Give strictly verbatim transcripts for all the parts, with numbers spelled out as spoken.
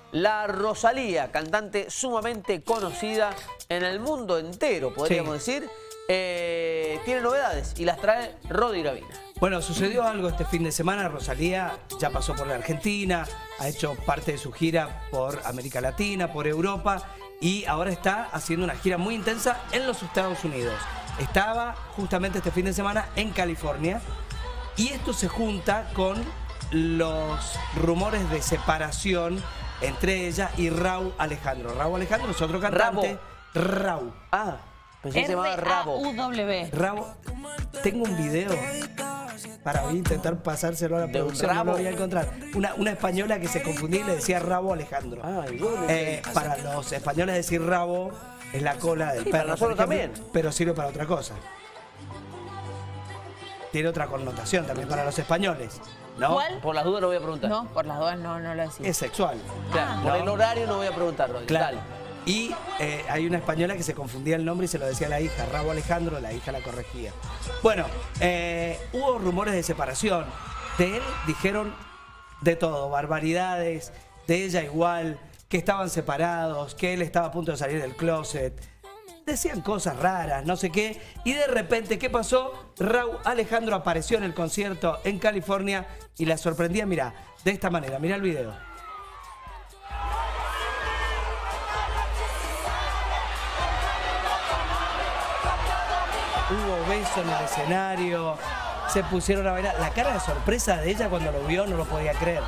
La Rosalía, cantante sumamente conocida en el mundo entero, podríamos sí. decir, eh, tiene novedades y las trae Rodi Gravina. Bueno, sucedió algo este fin de semana. Rosalía ya pasó por la Argentina, ha hecho parte de su gira por América Latina, por Europa y ahora está haciendo una gira muy intensa en los Estados Unidos. Estaba justamente este fin de semana en California y esto se junta con los rumores de separación entre ella y Rauw Alejandro. Rauw Alejandro es otro cantante. Rauw. Ah, pensé que se llamaba Rabo. R A U W. Rauw. Tengo un video para voy a intentar pasárselo a la producción, no lo voy a encontrar. Una, una española que se confundía y le decía Rabo Alejandro. Ay, bueno, eh, para los españoles decir rabo es la cola del sí, perro, para nosotros por ejemplo, también. Pero sirve para otra cosa. Tiene otra connotación también para los españoles, ¿no? ¿Cuál? Por las dudas no voy a preguntar. No, por las dudas no, no lo decís. Es sexual. Claro, Ah, por ¿no? el horario no voy a preguntar, Rodi. Claro. Dale. Y eh, hay una española que se confundía el nombre y se lo decía a la hija, Rauw Alejandro, la hija la corregía. Bueno, eh, hubo rumores de separación. De él dijeron de todo, barbaridades, de ella igual, que estaban separados, que él estaba a punto de salir del closet. Decían cosas raras, no sé qué. Y de repente, ¿qué pasó? Rauw Alejandro apareció en el concierto en California y la sorprendía, mirá, de esta manera, mirá el video. Hubo beso en el escenario, se pusieron a bailar. La cara de sorpresa de ella cuando lo vio no lo podía creer.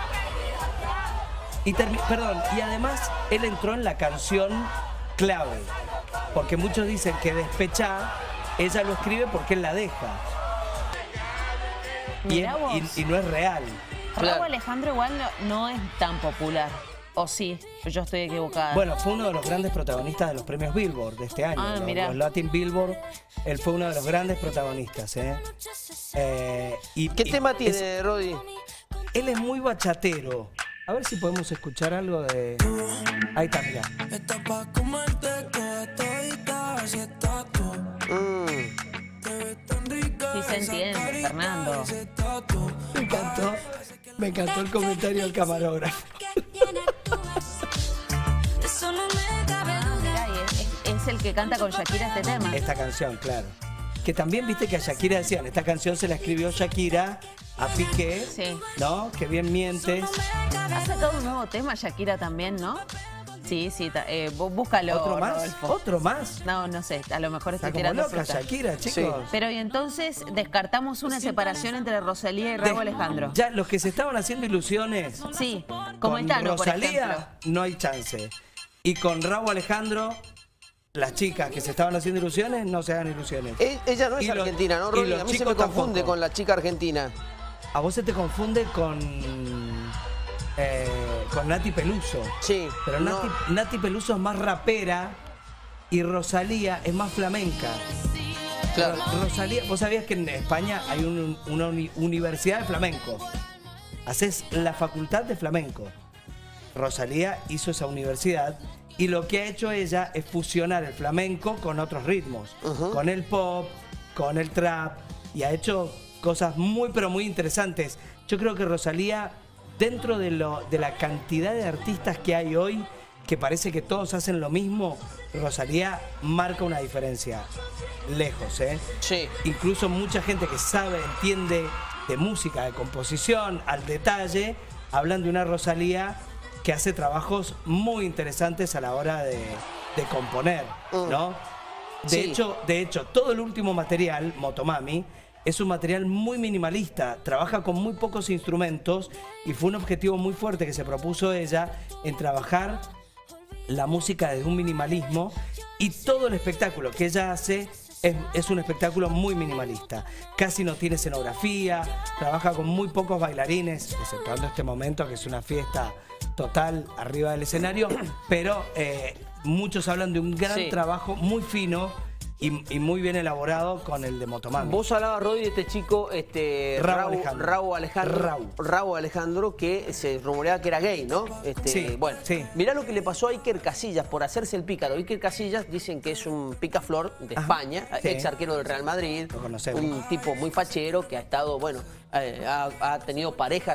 Y perdón, y además él entró en la canción clave, porque muchos dicen que Despechá, ella lo escribe porque él la deja. Y, es, y, y no es real. Rauw claro. Alejandro igual no, no es tan popular. ¿O sí? Yo estoy equivocada. Bueno, fue uno de los grandes protagonistas de los premios Billboard de este año. Ah, los, mirá. los Latin Billboard, él fue uno de los grandes protagonistas. ¿eh? Eh, y, ¿Qué y tema tiene, es, Rodi? Él es muy bachatero. A ver si podemos escuchar algo de... Ahí está, mirá. Mm. Sí se entiende, Fernando. Me encantó, me encantó el comentario del camarógrafo. Ah, mirá, y es, es, es el que canta con Shakira este tema. Esta canción, claro. Que también viste que a Shakira decían, esta canción se la escribió Shakira a Piqué, sí. ¿no? Que bien mientes. Ha sacado un nuevo tema Shakira también, ¿no? Sí, sí, eh, búscalo. ¿Otro más? Rodolfo. ¿Otro más? No, no sé, a lo mejor estoy Está como tirando loca fruta. Shakira, chicos. Sí. Pero y entonces descartamos una separación entre Rosalía y Rauw De- Alejandro. Ya, los que se estaban haciendo ilusiones Sí, como con el Tano, por ejemplo. Rosalía, no hay chance. Y con Rauw Alejandro, las chicas que se estaban haciendo ilusiones, no se hagan ilusiones. E- Ella no es Y los- argentina, ¿no, y Rodi? los A mí se chicos me confunde tampoco. con la chica argentina. A vos se te confunde con, eh, con Nati Peluso. Sí. Pero no. Nati, Nati Peluso es más rapera y Rosalía es más flamenca. Claro. Ro- Rosalía, vos sabías que en España hay un- una uni- universidad de flamenco. Haces la facultad de flamenco. Rosalía hizo esa universidad y lo que ha hecho ella es fusionar el flamenco con otros ritmos. Ujú. Con el pop, con el trap y ha hecho cosas muy pero muy interesantes. Yo creo que Rosalía, dentro de, lo, de la cantidad de artistas que hay hoy, que parece que todos hacen lo mismo, Rosalía marca una diferencia. Lejos, ¿eh? Sí. Incluso mucha gente que sabe, entiende de música, de composición, al detalle, hablan de una Rosalía que hace trabajos muy interesantes a la hora de, de componer, ¿no? De, Sí. hecho, de hecho, todo el último material, Motomami, es un material muy minimalista, trabaja con muy pocos instrumentos y fue un objetivo muy fuerte que se propuso ella en trabajar la música desde un minimalismo y todo el espectáculo que ella hace es, es un espectáculo muy minimalista. Casi no tiene escenografía, trabaja con muy pocos bailarines, exceptuando este momento que es una fiesta total arriba del escenario, pero eh, muchos hablan de un gran Sí. trabajo muy fino y, y muy bien elaborado con el de Motomami. Vos hablabas, Rodi, de este chico, este, Rauw Rauw Alejandro. Rauw Alejandro. Rauw. Rauw Alejandro, que se rumoreaba que era gay, ¿no? Este, Sí, bueno, sí. mirá lo que le pasó a Iker Casillas por hacerse el pícaro. Iker Casillas dicen que es un picaflor de Ajá, España, sí. ex arquero del Real Madrid. Lo conocemos. Un tipo muy fachero que ha estado, bueno, eh, ha, ha tenido parejas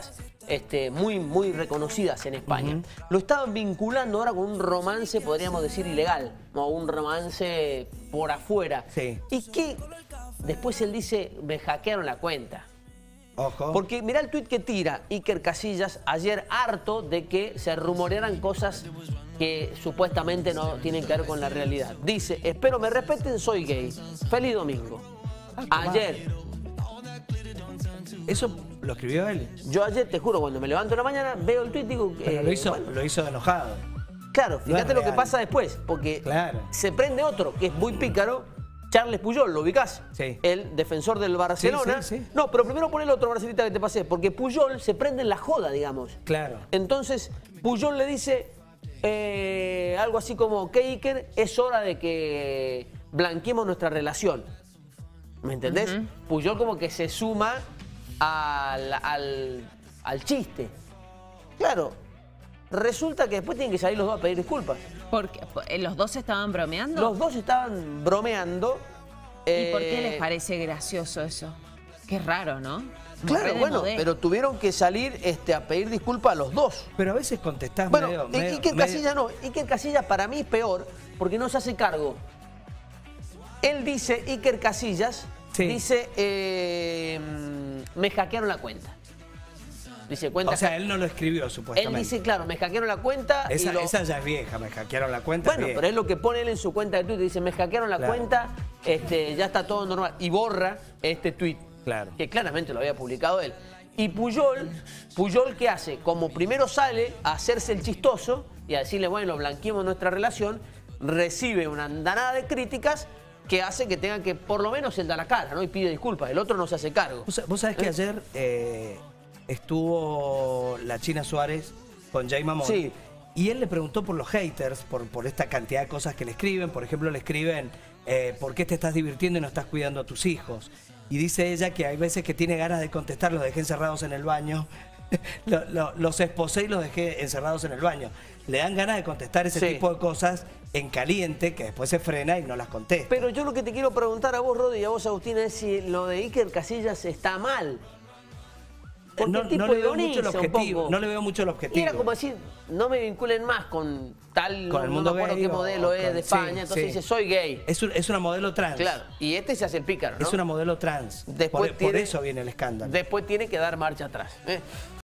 este, muy, muy reconocidas en España. Uh-huh. Lo estaban vinculando ahora con un romance, podríamos decir, ilegal, o un romance por afuera. Sí. Y que después él dice, me hackearon la cuenta. Ojo. Porque mirá el tuit que tira Iker Casillas ayer, harto de que se rumorearan cosas que supuestamente no tienen que ver con la realidad. Dice, espero me respeten, soy gay. Feliz domingo. Ah, ayer. ¿Eso lo escribió él? Yo ayer, te juro, cuando me levanto en la mañana, veo el tuit y digo... Pero eh, lo, hizo, bueno. lo hizo enojado. Claro, fíjate no lo que pasa después, porque claro. se prende otro que es muy pícaro, Charles Puyol, ¿lo ubicás? Sí. El defensor del Barcelona. Sí, sí, sí. No, pero primero pon el otro, Marcelita, que te pasé, porque Puyol se prende en la joda, digamos. Claro. Entonces, Puyol le dice eh, algo así como, que Iker, es hora de que blanqueemos nuestra relación. ¿Me entendés? Uh-huh. Puyol como que se suma al, al, al chiste. Claro, resulta que después tienen que salir los dos a pedir disculpas. Porque los dos estaban bromeando. Los dos estaban bromeando. ¿Y eh... por qué les parece gracioso eso? Qué raro, ¿no? Claro, bueno, modé. Pero tuvieron que salir este, a pedir disculpas a los dos. Pero a veces contestás bueno, medio... Bueno, Iker Casillas no. Iker Casillas para mí es peor porque no se hace cargo. Él dice, Iker Casillas, sí. dice, eh, me hackearon la cuenta. Dice, cuenta. O sea, él no lo escribió, supuestamente. Él dice, claro, me hackearon la cuenta. Esa, y lo... esa ya es vieja, me hackearon la cuenta. Bueno, pero es lo que pone él en su cuenta de Twitter. Dice, me hackearon la claro. cuenta, este, ya está todo normal. Y borra este tweet. Claro. Que claramente lo había publicado él. Y Puyol, Puyol, ¿qué hace? Como primero sale a hacerse el chistoso y a decirle, bueno, blanqueemos nuestra relación, recibe una andanada de críticas que hace que tengan que por lo menos él da la cara, ¿no? Y pide disculpas. El otro no se hace cargo. Vos, vos sabés que ¿Eh? ayer eh, estuvo la China Suárez con Jay Mamón. Sí. Y él le preguntó por los haters, por, por esta cantidad de cosas que le escriben. Por ejemplo, le escriben, eh, ¿por qué te estás divirtiendo y no estás cuidando a tus hijos? Y dice ella que hay veces que tiene ganas de contestar, los dejé encerrados en el baño. lo, lo, los esposé y los dejé encerrados en el baño. Le dan ganas de contestar ese sí. tipo de cosas en caliente, que después se frena y no las contesta. Pero yo lo que te quiero preguntar a vos, Rodi, y a vos, Agustín, es si lo de Iker Casillas está mal. Porque no, el tipo no, le veo mucho el un objetivo, poco. no le veo mucho el objetivo. Y era como decir, no me vinculen más con tal, con no, el mundo no me acuerdo gay qué modelo o, es con, de España, sí, entonces sí. dice, soy gay. Es, un, es una modelo trans. Claro, y este se hace el pícaro, ¿no? Es una modelo trans. Después por, tiene, por eso viene el escándalo. Después tiene que dar marcha atrás. ¿eh?